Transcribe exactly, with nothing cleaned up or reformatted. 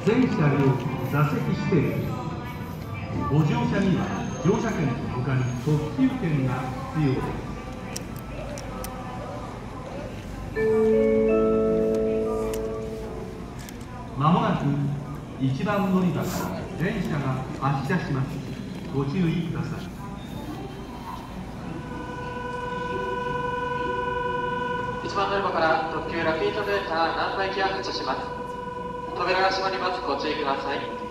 全車両座席指定です。ご乗車には乗車券のほかに特急券が必要です。まもなく一番乗り場から電車が発車します。ご注意ください。 一番乗り場から特急ラピートメーター難波行きが発車します。扉が閉まります。ご注意ください。